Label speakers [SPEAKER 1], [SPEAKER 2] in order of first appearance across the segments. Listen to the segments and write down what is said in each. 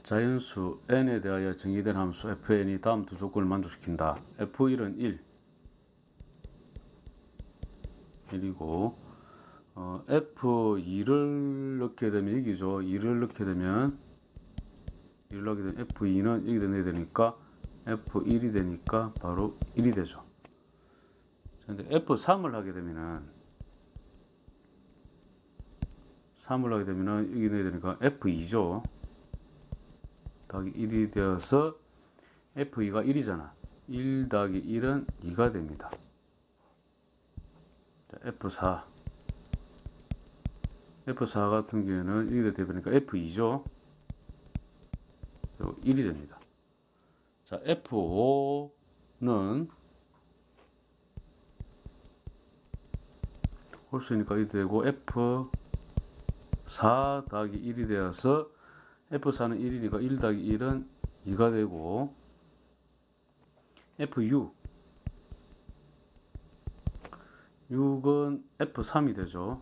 [SPEAKER 1] 자연수 n에 대하여 정의된 함수 fn이 다음 두 조건을 만족시킨다. f1은 1이고 f2를 넣게 되면 여기죠. 2를 넣게 되면 f2는 여기다 넣어야 되니까 f1이 되니까 바로 1이 되죠. 근데 f3을 하게 되면은 여기 넣어야 되니까 f2죠. 더하기 1이 되어서 f2가 1이잖아. 1 더하기 1은 2가 됩니다. f4 같은 경우에는 여기다 대보니까 f2죠. 그리고 1이 됩니다. 자, f5는 홀수니까 1이 되고 f4 더하기 1이 되어서 f4는 1이니까 1 더하기 1은 2가 되고 f6은 f3이 되죠.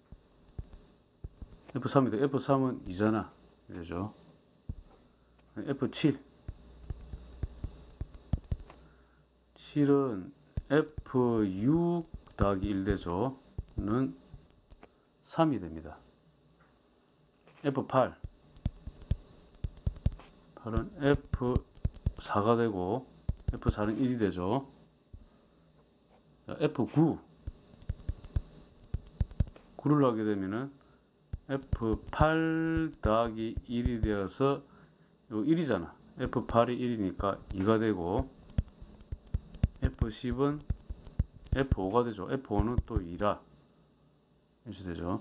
[SPEAKER 1] f3은 2잖아. 되죠. f7 7은 f6 더하기 1 되죠. 는 3이 됩니다. f8 8은 f4가 되고 f4는 1이 되죠. f9 9를 하게 되면은 f8 더하기 1이 되어서 1이잖아. f8이 1이니까 2가 되고 f10은 f5가 되죠. f5는 또 2라 이렇게 되죠.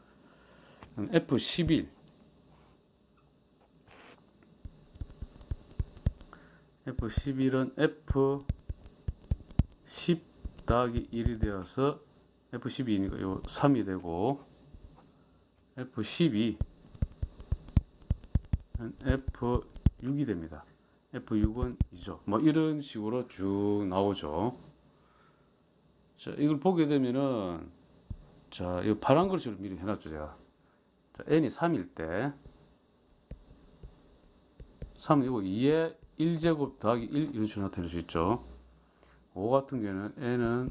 [SPEAKER 1] f11 f11은 f10 더하기 1이 되어서 f12니까 요 3이 되고 f12는 f6이 됩니다. f6은 2죠. 뭐 이런 식으로 쭉 나오죠. 자, 이걸 보게 되면은 자, 이 파란 글씨로 미리 해놨죠, 제가. 자, n이 3일 때 3은 이거 2의 1제곱 더하기 1 이런 식으로 나타낼 수 있죠. 5 같은 경우에는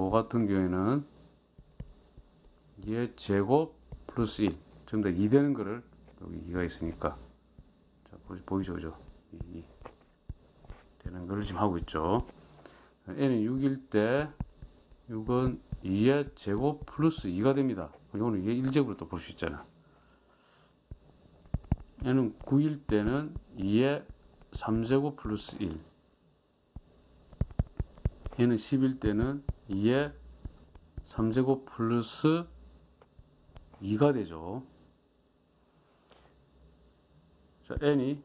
[SPEAKER 1] 2의 제곱 플러스 1 전부 다 2 되는 거를 여기 2가 있으니까 자, 보이죠, 그죠? 2 되는 거를 지금 하고 있죠. n은 6일 때 6은 2의 제곱 플러스 2가 됩니다. 이거는 2의 1제곱으로 또 볼 수 있잖아. n은 9일 때는 2의 3제곱 플러스 1 n은 10일 때는 2의 3제곱 플러스 2가 되죠. 자, n이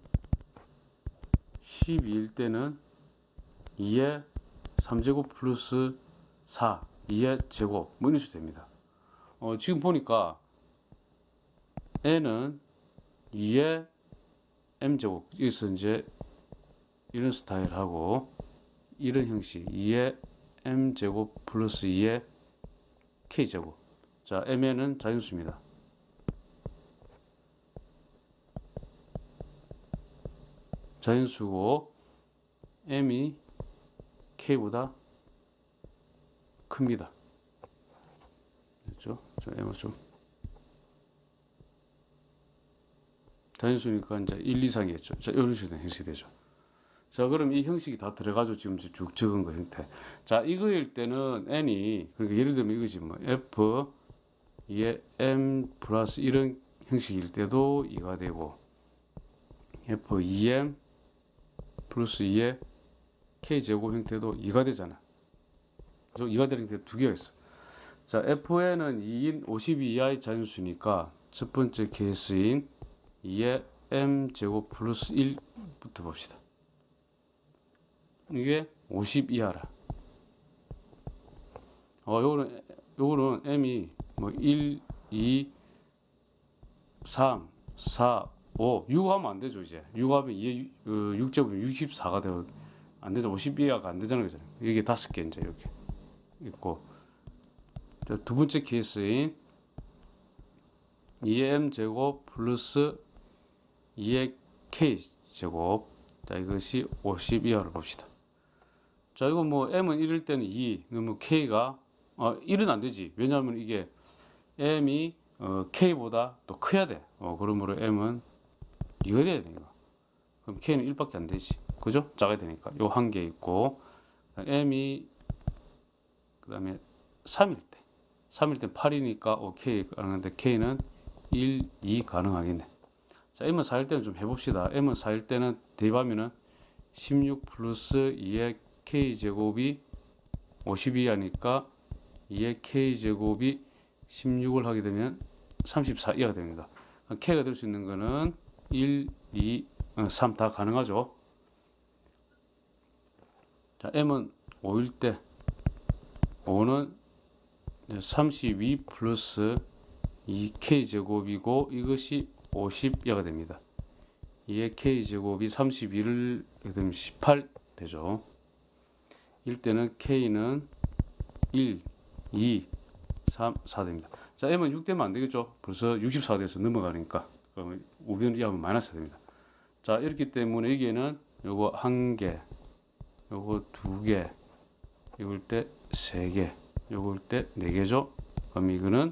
[SPEAKER 1] 12일 때는 2의 3제곱 플러스 4 2의 제곱 뭐 이런 식으로 됩니다. 지금 보니까 n은 2의 m제곱 여기서 이제 이런 스타일하고 이런 형식 2의 m제곱 플러스 2의 k제곱. 자, mn은 자연수입니다. 자연수고 m이 k보다 큽니다. 됐죠? 자, m은 좀 자연수니까 이제 1 이상이겠죠. 자, 이런 식으로 형식이 되죠. 자, 그럼 이 형식이 다 들어가죠. 지금 쭉 적은 거 형태. 자, 이거일 때는 n이 그러니까 예를 들면 이거지 뭐 f 2의 m 플러스 이런 형식일 때도 2가 되고 f 2m 플러스 2의 k제곱 형태도 2가 되잖아. 2가 되는 게 두 개가 있어. 자, fn은 2인 52 이하의 자연수니까 첫 번째 케이스인 2의 m제곱 플러스 1부터 봅시다. 이게 50 이하라. 요거는 m이 뭐 1, 2, 3, 4, 5, 6 하면 안 되죠, 이제. 6 하면 2의 6제곱이면 64가 되고 안 되죠. 50 이하가 안 되잖아요, 그죠? 이게 5개 이제 이렇게 있고. 자, 두 번째 케이스인 2의 m제곱 플러스 2의 K제곱. 자, 이것이 52화를 봅시다. 자, 이거 뭐 M은 1일 때는 2, 그러면 K가 1은 안 되지. 왜냐하면 이게 M이 K보다 또 커야 돼. 그러므로 M은 이거 돼야 돼, 이거. 그럼 K는 1밖에 안 되지. 그죠? 작아야 되니까. 요 한 개 있고, M이, 그 다음에 3일 때. 3일 때 8이니까 OK 가능한데 K는 1, 2 가능하겠네. 자, M은 4일 때는 좀 해봅시다. M은 4일 때는 대입하면은 16 플러스 2의 K제곱이 52 하니까 2의 K제곱이 16을 하게 되면 34이가 됩니다. K가 될 수 있는 거는 1, 2, 3 다 가능하죠. 자, M은 5일 때 5는 32 플러스 2K제곱이고 이것이 50이가 됩니다. 2의 K제곱이 32를 하게 되면 18 되죠. 1때는 K는 1, 2, 3, 4 됩니다. 자, M은 6 되면 안 되겠죠. 벌써 64가 돼서 넘어가니까. 그러면 우변 이하면 마이너스 됩니다. 자, 이렇기 때문에 여기에는 요거 한 개, 요거 두 개, 요걸 때 세 개, 요걸 때 네 개죠. 그럼 이거는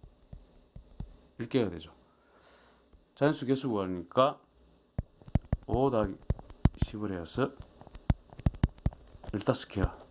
[SPEAKER 1] 1개가 되죠. 자연수 개수 구하니까 5 더하기 10을 해서 15개야.